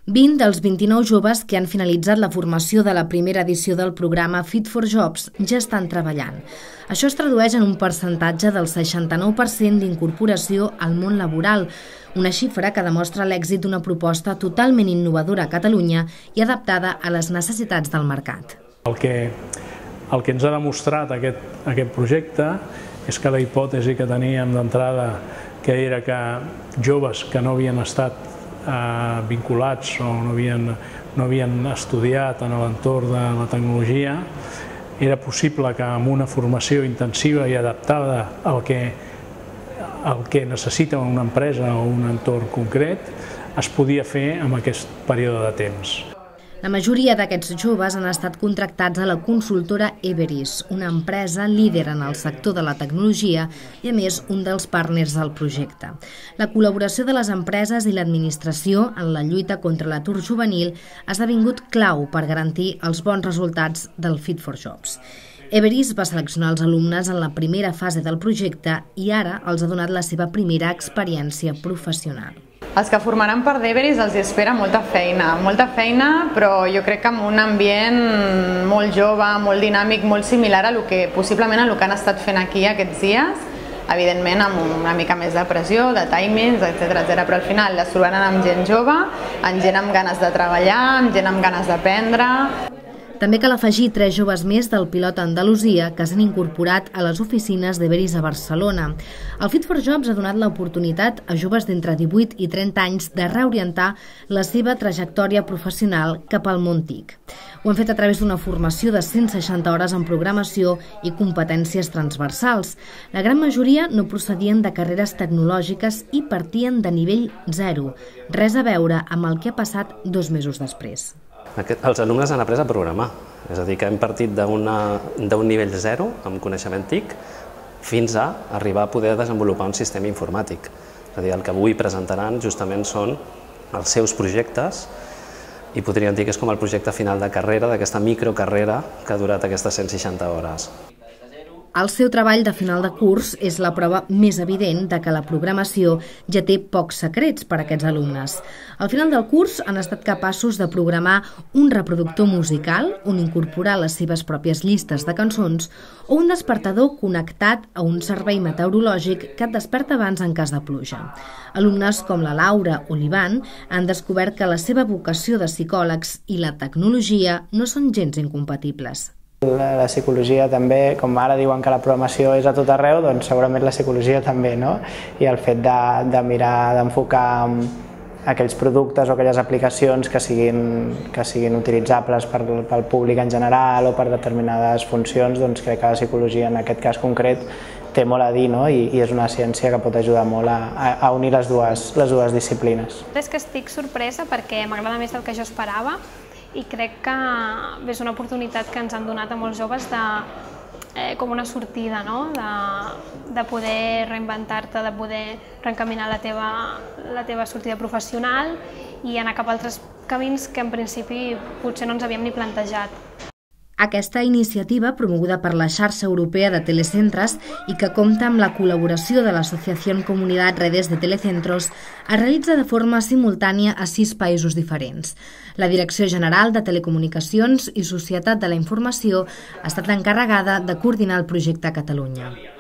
20 dels 29 joves que han finalitzat la formació de la primera edició del programa Fit for Jobs ja estan treballant. Això es tradueix en un percentatge del 69% d'incorporació al món laboral, una xifra que demostra l'èxit d'una proposta totalment innovadora a Catalunya i adaptada a les necessitats del mercat. El que ens ha demostrat aquest projecte és que la hipòtesi que teníem d'entrada, que era que joves que no havien estat vinculats o no havien estudiat en l'entorn de la tecnologia, era possible que amb una formació intensiva i adaptada al que necessita una empresa o un entorn concret es podia fer en aquest període de temps. La majoria d'aquests joves han estat contractats a la consultora Everis, una empresa líder en el sector de la tecnologia i, a més, un dels partners del projecte. La col·laboració de les empreses i l'administració en la lluita contra l'atur juvenil ha esdevingut clau per garantir els bons resultats del Fit for Jobs. Everis va seleccionar els alumnes en la primera fase del projecte i ara els ha donat la seva primera experiència professional. Els que formaran part d'Everis els espera molta feina, però jo crec que amb un ambient molt jove, molt dinàmic, molt similar a possiblement a el que han estat fent aquí aquests dies, evidentment amb una mica més de pressió, de timings, etc. Però al final les trobaran amb gent jove, amb gent amb ganes de treballar, amb gent amb ganes d'aprendre. També cal afegir 3 joves més del pilot a Andalusia que s'han incorporat a les oficines d'Everis a Barcelona. El Fit for Jobs ha donat l'oportunitat a joves d'entre 18 i 30 anys de reorientar la seva trajectòria professional cap al món TIC. Ho han fet a través d'una formació de 160 hores en programació i competències transversals. La gran majoria no procedien de carreres tecnològiques i partien de nivell 0, res a veure amb el que ha passat 2 mesos després. Els alumnes han après a programar, és a dir, que hem partit d'un nivell 0 amb coneixement TIC fins a arribar a poder desenvolupar un sistema informàtic. És a dir, el que avui presentaran justament són els seus projectes i podríem dir que és com el projecte final de carrera, d'aquesta microcarrera que ha durat aquestes 160 hores. El seu treball de final de curs és la prova més evident de que la programació ja té pocs secrets per a aquests alumnes. Al final del curs han estat capaços de programar un reproductor musical on incorporar les seves pròpies llistes de cançons o un despertador connectat a un servei meteorològic que et desperta abans en cas de pluja. Alumnes com la Laura o l'Ivan han descobert que la seva vocació de psicòlegs i la tecnologia no són gens incompatibles. La psicologia també, com ara diuen que la programació és a tot arreu, doncs segurament la psicologia també, no? I el fet de mirar, d'enfocar aquells productes o aquelles aplicacions que siguin utilitzables pel públic en general o per determinades funcions, doncs crec que la psicologia en aquest cas concret té molt a dir, no? I és una ciència que pot ajudar molt a unir les dues disciplines. És que estic sorpresa perquè m'agrada més del que jo esperava i crec que és una oportunitat que ens han donat a molts joves com una sortida, no? De poder reinventar-te, de poder reencaminar la teva sortida professional i anar cap a altres camins que en principi potser no ens havíem ni plantejat. Aquesta iniciativa, promoguda per la xarxa europea de telecentres i que compta amb la col·laboració de l'Associació Comunitat Redes de Telecentros, es realitza de forma simultània a 6 països diferents. La Direcció General de Telecomunicacions i Societat de la Informació ha estat l'encarregada de coordinar el projecte a Catalunya.